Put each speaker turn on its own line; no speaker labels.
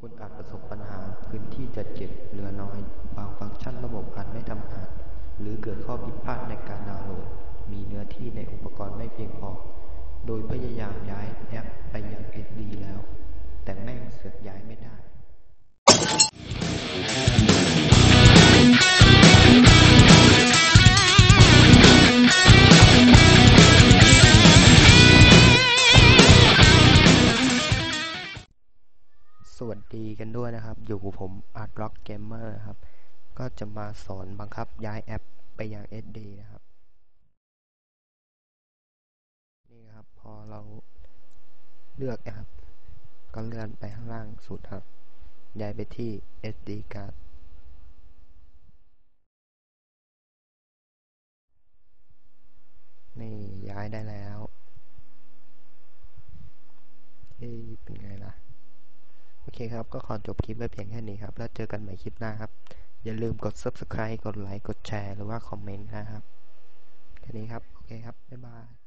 คุณอาจประสบปัญหาพื้นที่จัดเก็บเหลือน้อยบางฟังก์ชันระบบอาจไม่ทำงานหรือเกิดข้อผิดพลาดในการดาวน์โหลดมีเนื้อที่ในอุปกรณ์ไม่เพียงพอโดยพยายามย้ายแอปไปยัง SD แล้วแต่แม่งเสือกย้ายไม่ได้สวัสดีกันด้วยนะครับอยู่ผมอาร์ตบล็อกเกมเมอร์ครับก็จะมาสอนบังคับย้ายแอปไปยัง SD นะครับนี่ครับพอเราเลือกนะครับก็เลื่อนไปข้างล่างสุดครับย้ายไปที่ SD card นี่ย้ายได้แล้วเป็นไงล่ะโอเคครับก็ขอจบคลิปไว้เพียงแค่นี้ครับแล้วเจอกันใหม่คลิปหน้าครับอย่าลืมกด Subscribe กดไลค์กดแชร์หรือว่าคอมเมนต์นะครับแค่นี้ครับโอเคครับบ๊ายบาย